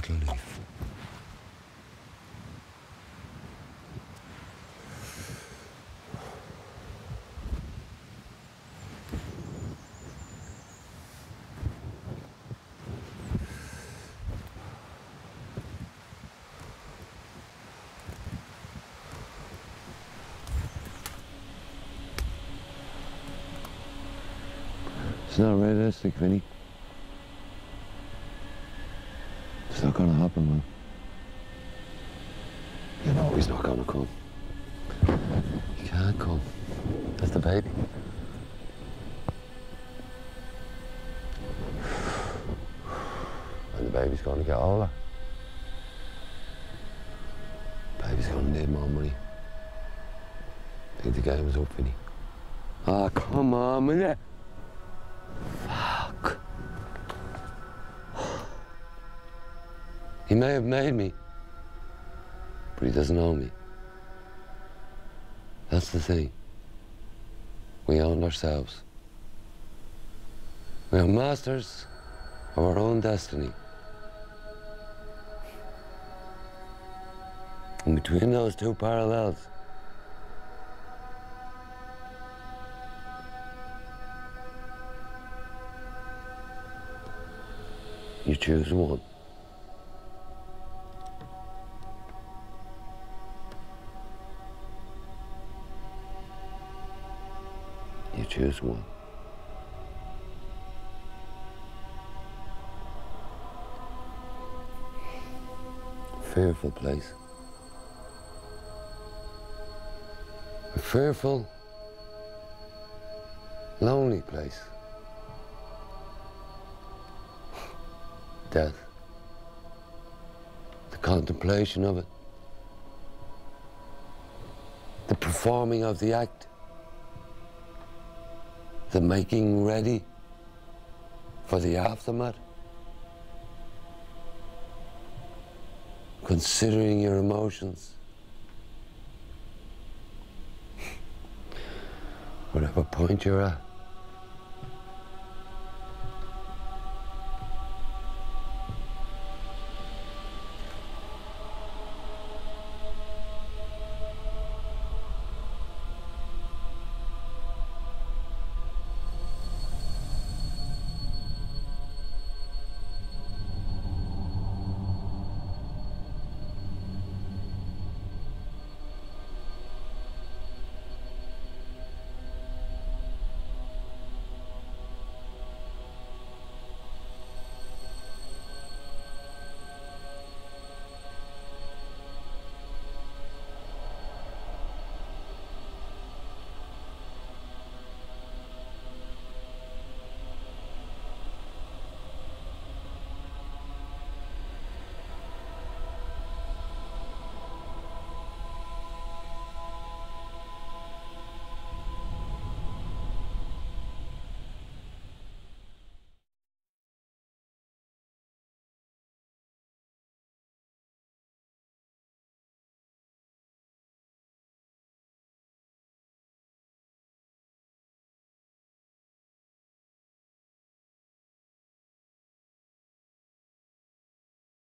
little leaf. It's not realistic, Vinny. It's not gonna happen, man. You know he's not gonna come. He can't come. That's the baby. And the baby's gonna get older. Baby's gonna need more money. I think the game's up, Vinny. Ah, come on, will ya? Fuck. He may have made me, but he doesn't own me. That's the thing. We own ourselves. We are masters of our own destiny. And between those two parallels, you choose one. You choose one. Fearful place. A fearful, lonely place. Death. The contemplation of it. The performing of the act. The making ready for the aftermath. Considering your emotions. Whatever point you're at.